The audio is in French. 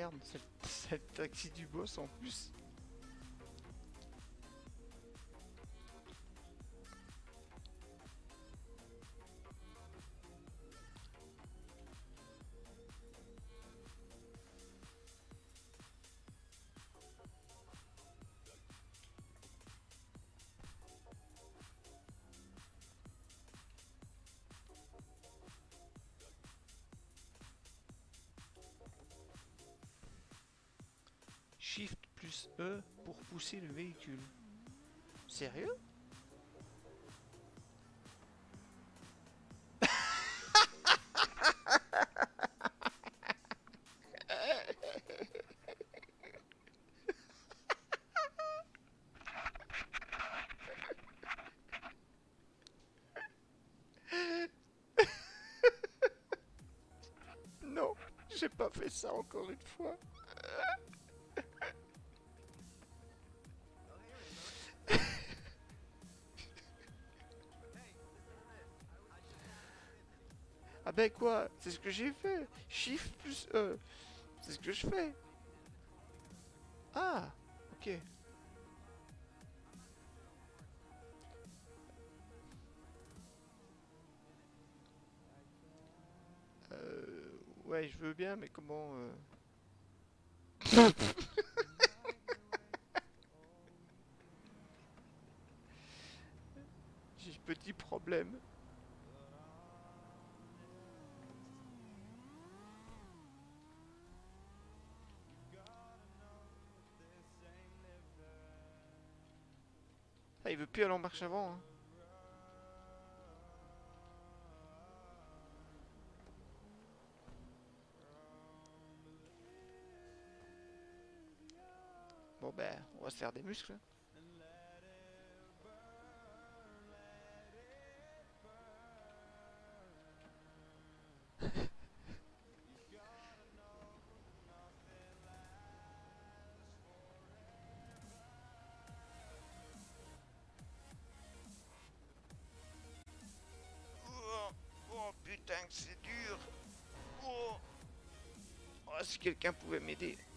merde, c'est le taxi du boss en plus. Shift plus E pour pousser le véhicule. Sérieux? Non, j'ai pas fait ça encore une fois. Ah ben quoi? C'est ce que j'ai fait. Shift plus E. C'est ce que je fais. Ah, ok. Ouais, je veux bien, mais comment... J'ai petit problème. Ah, il veut plus aller en marche avant, hein. Bon ben, on va se faire des muscles, hein. Oh, oh, putain que c'est dur. Oh, oh, si quelqu'un pouvait m'aider.